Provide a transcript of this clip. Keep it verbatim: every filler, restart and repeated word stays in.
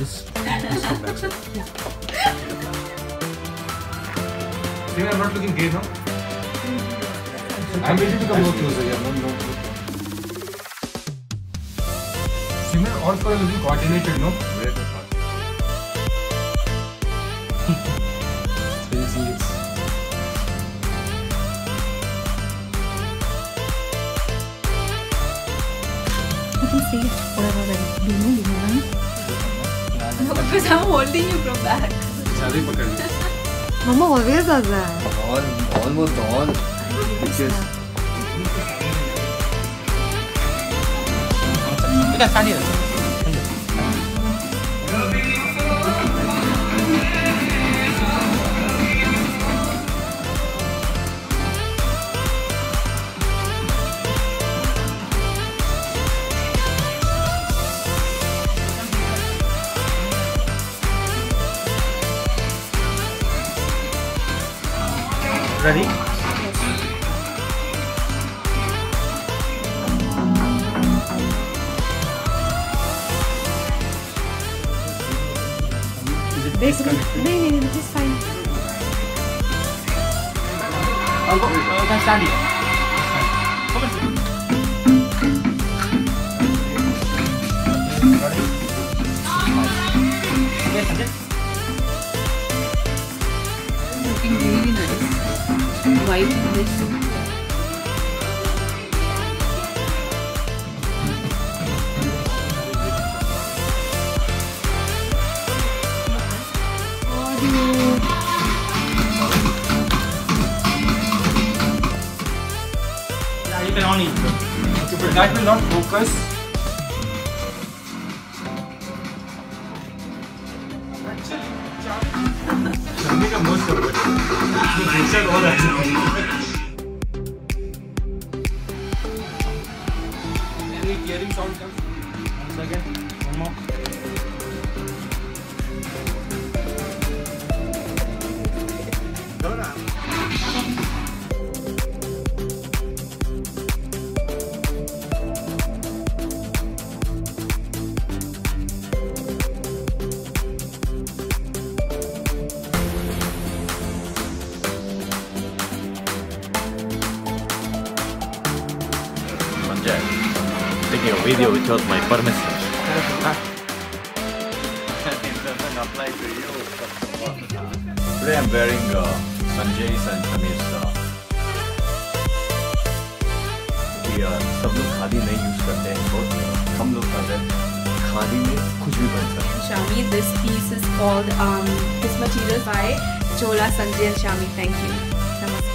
Just, just come back, sir. See, I'm not looking gay now. I'm ready to come more closer. Yeah, no, no. See, man, all four are looking coordinated, no? Where the fuck? It's very serious. You can see whatever that is. Do you know, do you know? No, because I'm holding you from back. Shadi pakad li. Mama always does that. All, almost all. Because Kita study also. Ready? Basically, no, no, no, this is fine. I'll go. You can stand here. Come on. Ready? Okay, Sanjay. Looking really nice. White in this. Yeah, you can on it. okay, but that will not focus. Shadi ka most of it. You mentioned all that. Any tearing sound comes? One second. One more. Sanjay, taking a video without my permission. It doesn't apply to you. Today I'm wearing uh, Sanjay's and Samir's. Uh, कि uh, सब लोग खादी नहीं use करते हैं, बहुत कम लोग करते हैं. खादी में कुछ भी बन सकता है. Shami, this piece is called um, this material by Chola, Sanjay and Shami. Thank you. Namaste.